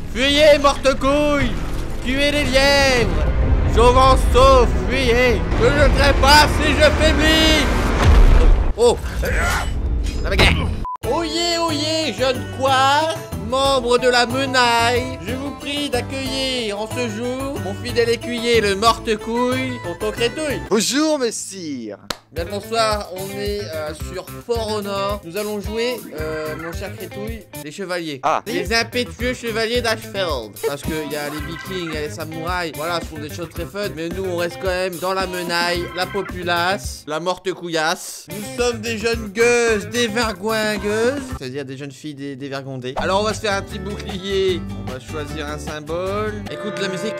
Fuyez, morte couille. Tuez les lièvres. Jauvenceau, fuyez. Je ne serai pas si je faiblis. Oh. La baguette. Oyez, jeune couard, membre de la menaille, je vous prie d'accueillir en ce jour mon fidèle écuyer, le morte-couille, tonton Crétouille. Bonjour, messire. Bien le bonsoir, on est sur Fort au Nord. Nous allons jouer, mon cher Crétouille, les chevaliers. Ah. Les impétueux chevaliers d'Ashfeld. Parce qu'il y a les vikings, il y a les samouraïs. Voilà, ce sont des choses très fun. Mais nous, on reste quand même dans la menaille, la populace, la morte couillasse. Nous sommes des jeunes gueuses, des vergoingueuses. C'est-à-dire des jeunes filles dévergondées. Alors, on va se faire un petit bouclier. On va choisir un symbole. Écoute la musique.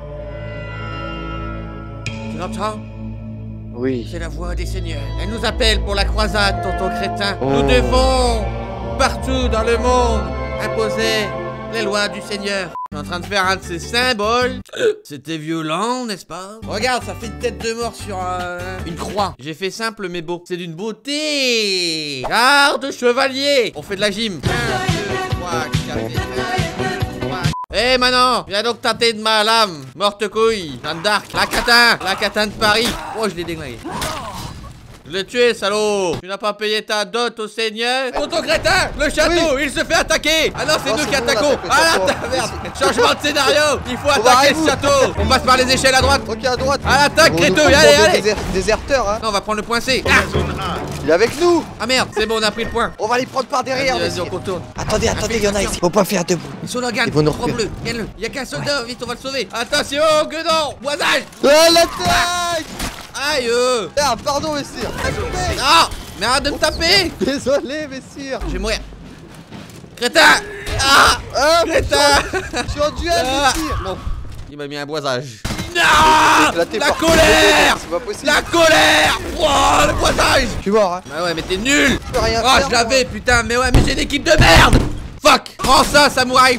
Tu l'entends ? Oui. C'est la voix des seigneurs. Elle nous appelle pour la croisade, tonton crétin. Nous devons, partout dans le monde, imposer les lois du Seigneur. Je suis en train de faire un de ces symboles. C'était violent, n'est-ce pas? Regarde, ça fait une tête de mort sur une croix. J'ai fait simple mais beau. C'est d'une beauté. Garde chevalier. On fait de la gym. 1, 2, 3, 4, 5. Eh Manon, viens donc tâter de ma lame. Morte couille, Jeanne d'Arc, la catin de Paris. Oh, je l'ai déglingué. Je l'ai tué, salaud. Tu n'as pas payé ta dot au seigneur. Tonton crétin, le château, il se fait attaquer. Ah non, c'est nous qui attaquons. Ah là, merde. Changement de scénario. Il faut attaquer ce château. On passe par les échelles à droite. Ok, à droite. À l'attaque, crétouille, allez. Déserteur, hein. Non, on va prendre le point C. Ah, Il est avec nous. ah merde, c'est bon, on a pris le point. On va les prendre par derrière. Vas-y, messire. on contourne. Attendez, il y en a ici. Faut pas faire debout. Ils sont là, gagne. Ils vont nous Croix repérer. bleue, gagne-le. Il y a qu'un soldat, vite, on va le sauver. Attention, gueudon, boisage. Ah, l'attaque. Aïe. Ah, pardon, messire. Ah, mais arrête de me taper. Désolé, messire. Je vais mourir. Crétin. Ah, Ah, crétin. je suis en duel, Ah. messire. Bon, il m'a mis un boisage. Non, Là, t'es la fort. colère. C'est pas possible. La colère. Oh, le boisage. Je suis mort, hein. Ah ouais, mais t'es nul. Je peux rien Oh, faire. je l'avais, putain, mais ouais, mais j'ai une équipe de merde. Fuck. Prends ça, samouraï.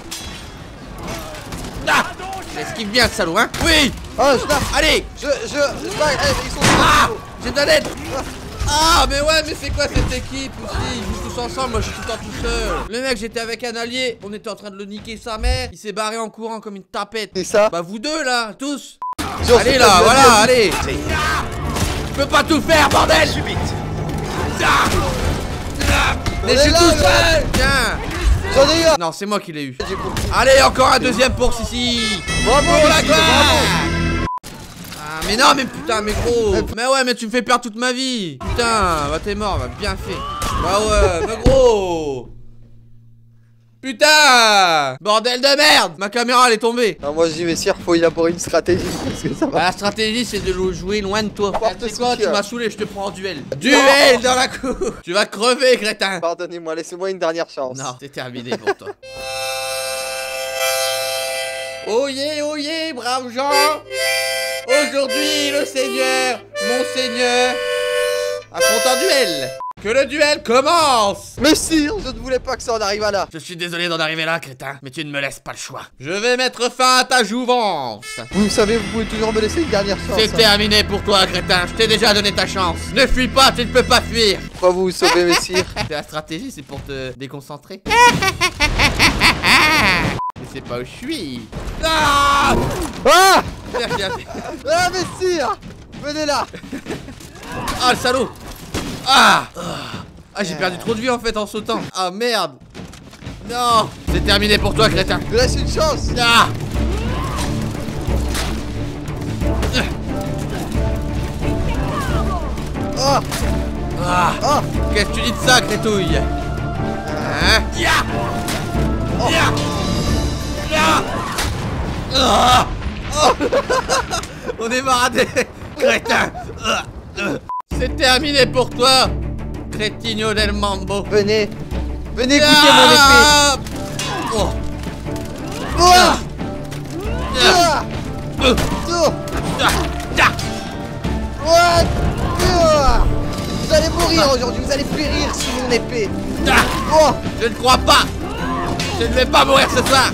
Ah, esquive bien, ce salaud, hein. Oui. Ah, je tape. Allez. Ils sont. Ah, j'ai de l'aide. Ah, mais ouais, mais c'est quoi cette équipe aussi? Ils jouent tous ensemble, moi je suis tout le temps tout seul. Le mec, j'étais avec un allié, on était en train de le niquer sa mère. Il s'est barré en courant comme une tapette. Et ça? Bah vous deux là, tous. Genre, Allez c'est là, pas voilà, bien. allez. Je peux pas tout faire, bordel. Mais je suis est là, tout le seul. Tiens. J'en ai eu un. Non, c'est moi qui l'ai eu. J'ai compris. Allez, encore un deuxième pour Sissi. Bravo, Pour la messire, gloire. bravo. Ah, mais non, mais putain, mais gros. Mais ouais, mais tu me fais perdre toute ma vie. Putain, bah t'es mort, bah bien fait. Bah ouais, mais gros. Putain. Bordel de merde. Ma caméra, elle est tombée. Non, moi je dis, messire, faut élaborer une stratégie. Parce que ça va. Bah, la stratégie, c'est de le jouer loin de toi. Porte Tu sais quoi, soutien. tu m'as saoulé, je te prends en duel. Duel dans la cour. Tu vas crever, crétin. Pardonnez-moi, laissez-moi une dernière chance. Non, c'est terminé pour toi. Oyez, braves gens. Aujourd'hui, le Seigneur, mon Seigneur, affronte un duel. Que le duel commence. Messire, je ne voulais pas que ça en arrive à là. Je suis désolé d'en arriver là, crétin, mais tu ne me laisses pas le choix. Je vais mettre fin à ta jouvence. Vous savez, vous pouvez toujours me laisser une dernière chance. C'est hein. terminé pour toi, crétin. Je t'ai déjà donné ta chance. Ne fuis pas, tu ne peux pas fuir. Pourquoi vous vous sauvez, messire? C'est la stratégie, c'est pour te déconcentrer. Mais c'est pas où je suis. Ah, Ah Viens. Ah, messire, venez là. Ah, le salaud. Ah, j'ai perdu trop de vie en fait en sautant. Ah merde. Non. C'est terminé pour toi, crétin. Je vous laisse une chance. Ah. Ah Ah. Ah Qu'est-ce que tu dis de ça, crétouille? Hein? Ya. Oh. Ya. Ya. Ah. Oh. On est maradé, crétin. C'est terminé pour toi, crétigno del mambo. Venez. Venez goûter mon épée. Ah. Oh. Ah Ah. Ah Euh. Oh. Ah. Ah. What Ah. Vous allez mourir aujourd'hui, vous allez périr sous mon épée. Ah. Oh. Je ne crois pas. Je ne vais pas mourir ce soir.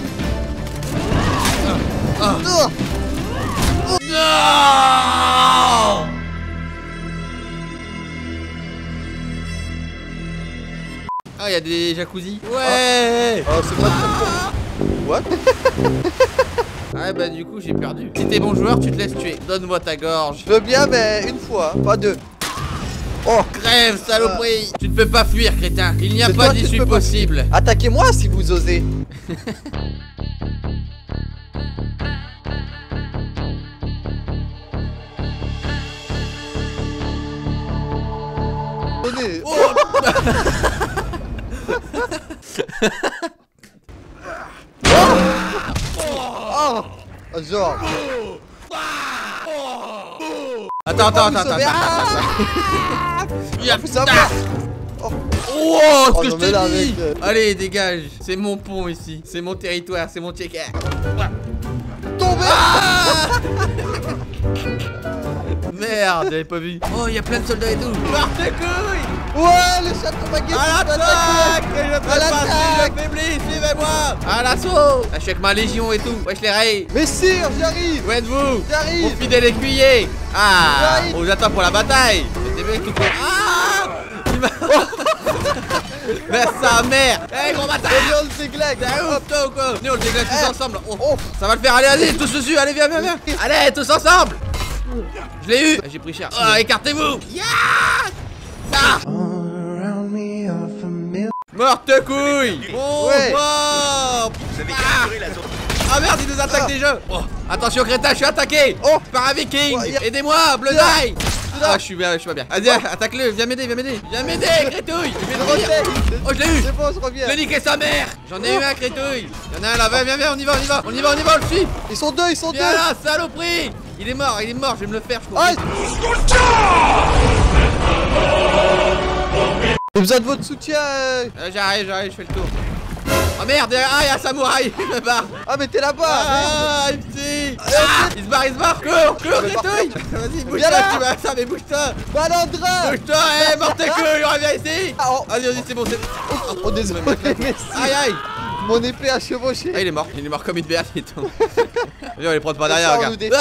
Ah. Oh. Non. Ah, il y a des jacuzzi. Ouais. Oh, c'est pas très bon. What? Ah bah du coup j'ai perdu. Si t'es bon joueur, tu te laisses tuer. Donne-moi ta gorge. Je veux bien, mais une fois, pas deux. Oh, Crève, saloperie. Tu ne peux pas fuir, crétin. Il n'y a C'est pas toi qui d'issue peux pas possible. attaquez-moi si vous osez. Tenez. Oh Oh, genre. Attends. Faut savoir. Oh, Oh, ce que non, je mais là, t'ai dit. mec, Allez, dégage. C'est mon pont ici. C'est mon territoire, c'est mon checker. Tombé. Merde, j'avais pas vu. Oh, il y a plein de soldats et tout. Marre tes couilles. Ouais, le château baguette. À l'attaque. Je m'affaiblis, suivez-moi. À l'assaut. Je suis avec ma légion et tout. Wesh les rails. Mais sire, j'arrive. Où êtes-vous? Mon J'arrive. fidèle écuyer. Ah, J'arrive. on vous attend pour la bataille. C'était bien tout court. Ah, il m'a... Mais sa mère. Eh gros bâtard. Et on le déglingue. T'es ouf toi ou quoi? Venez on le déglingue tous ensemble. Oh, Oh. ça va le faire, allez, tous dessus, allez viens. Allez, tous ensemble. Je l'ai eu. J'ai pris cher. Oh, écartez-vous. Yeah. Ah. Morte couille. Oh, Ouais. oh. Ah merde, il nous attaque déjà. Oh. Attention crétin, je suis attaqué. Oh. Par un viking. Oh, Aidez-moi, Blood Eye. Ah, je suis bien, Vas-y, attaque-le, viens m'aider. Crétouille. Je vais le retenir. Oh, je l'ai eu. C'est bon, je reviens. Je l'ai niqué sa mère. J'en ai eu un, crétouille. Y'en a un là, viens, on y va, on le suit. Ils sont deux. Viens là, saloperie. Il est mort, je vais me le faire, je crois. Aïe. J'ai besoin de votre soutien. J'arrive, je fais le tour. Oh merde, ah, y'a un samouraï, il me barre. Ah, mais t'es là-bas. Ah, petit. Ah, il se barre, cours, crétouille. Vas-y, bouge-toi, Viens là. tu vas ça, mais bouge-toi. Malandrin. Bouge-toi, mort tes couilles, reviens ici. Ah, oh. Vas-y, c'est bon, c'est... Oh, désolé, merci. Aïe. Mon épée a chevauché. Ah, il est mort comme une béate, il tombe. Viens, on les prend pas derrière, Ça, on regarde. nous défie.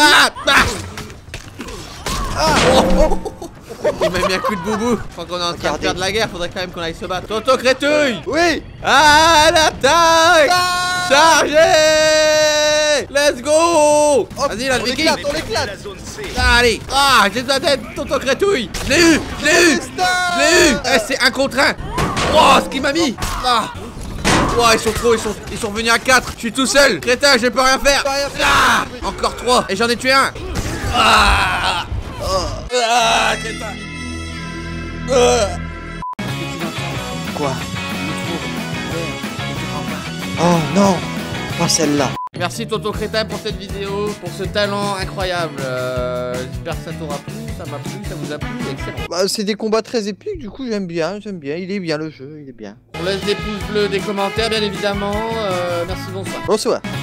Il m'a mis un coup de boubou. Je crois qu'on est en train de Regardez. perdre la guerre, faudrait quand même qu'on aille se battre. Tonton crétouille. Oui. À l'attaque. Ah. Chargez. Let's go. Hop, Vas-y, là, le viking. on l'éclate. Allez. Ah, j'ai de la tête, tonton crétouille. Je l'ai eu. Eh, c'est 1 contre 1. Oh, ce qu'il m'a mis. Ah. Oh, ils sont revenus à 4. Je suis tout seul. Crétin, je peux rien faire. Ah, encore 3. Et j'en ai tué un. Ah. Crétin. Quoi? Oh non. Pas celle-là. Merci Toto Crétin pour cette vidéo, pour ce talent incroyable. J'espère que ça t'aura plu, ça m'a plu, ça vous a plu, excellent. Bah, c'est des combats très épiques, du coup j'aime bien. Il est bien le jeu, il est bien. On laisse des pouces bleus, des commentaires bien évidemment. Merci, bonsoir. Bonsoir.